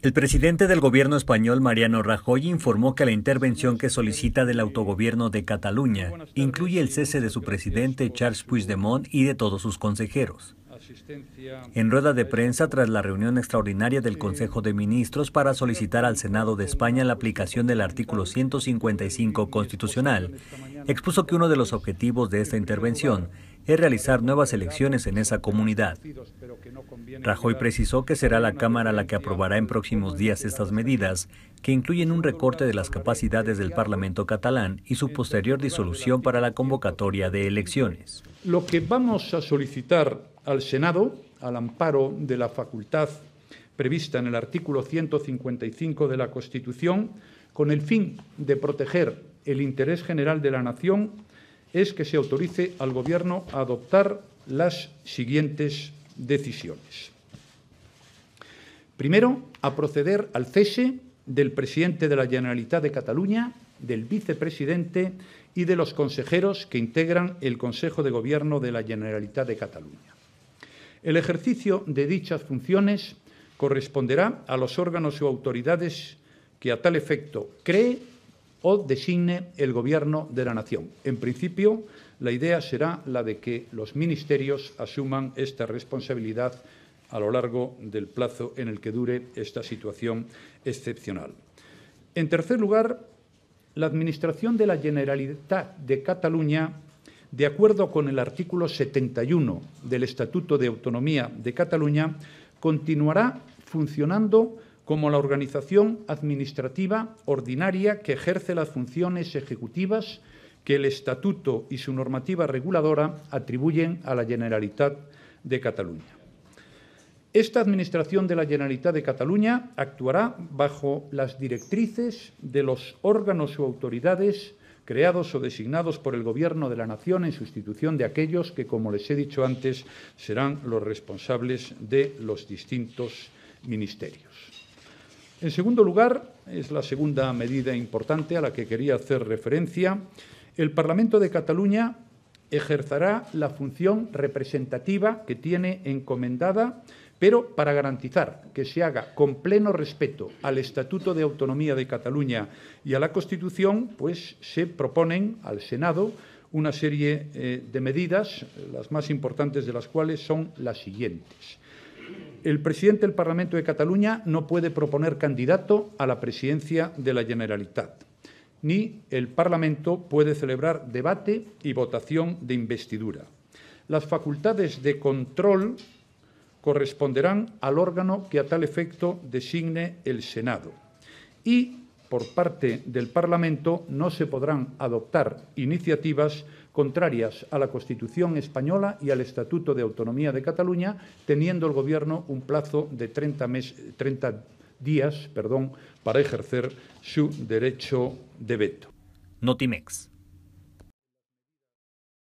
El presidente del gobierno español, Mariano Rajoy, informó que la intervención que solicita del autogobierno de Cataluña incluye el cese de su presidente, Charles Puigdemont, y de todos sus consejeros. En rueda de prensa, tras la reunión extraordinaria del Consejo de Ministros para solicitar al Senado de España la aplicación del artículo 155 constitucional, expuso que uno de los objetivos de esta intervención es realizar nuevas elecciones en esa comunidad. Rajoy precisó que será la Cámara la que aprobará en próximos días estas medidas, que incluyen un recorte de las capacidades del Parlamento catalán y su posterior disolución para la convocatoria de elecciones. Lo que vamos a solicitar al Senado, al amparo de la facultad prevista en el artículo 155 de la Constitución, con el fin de proteger el interés general de la nación, es que se autorice al Gobierno a adoptar las siguientes decisiones. Primero, a proceder al cese del presidente de la Generalitat de Cataluña, del vicepresidente y de los consejeros que integran el Consejo de Gobierno de la Generalitat de Cataluña. El ejercicio de dichas funciones corresponderá a los órganos o autoridades que a tal efecto cree o designe el Gobierno de la nación. En principio, la idea será la de que los ministerios asuman esta responsabilidad a lo largo del plazo en el que dure esta situación excepcional. En tercer lugar, la Administración de la Generalitat de Cataluña, de acuerdo con el artículo 71 del Estatuto de Autonomía de Cataluña, continuará funcionando como la organización administrativa ordinaria que ejerce las funciones ejecutivas que el Estatuto y su normativa reguladora atribuyen a la Generalitat de Cataluña. Esta Administración de la Generalitat de Cataluña actuará bajo las directrices de los órganos o autoridades creados o designados por el Gobierno de la Nación en sustitución de aquellos que, como les he dicho antes, serán los responsables de los distintos ministerios. En segundo lugar, es la segunda medida importante a la que quería hacer referencia, el Parlamento de Cataluña ejercerá la función representativa que tiene encomendada, pero para garantizar que se haga con pleno respeto al Estatuto de Autonomía de Cataluña y a la Constitución, pues se proponen al Senado una serie de medidas, las más importantes de las cuales son las siguientes. El presidente del Parlamento de Cataluña no puede proponer candidato a la presidencia de la Generalitat, ni el Parlamento puede celebrar debate y votación de investidura. Las facultades de control corresponderán al órgano que a tal efecto designe el Senado. Y, por parte del Parlamento, no se podrán adoptar iniciativas contrarias a la Constitución española y al Estatuto de Autonomía de Cataluña, teniendo el Gobierno un plazo de 30 días para ejercer su derecho de veto. Notimex.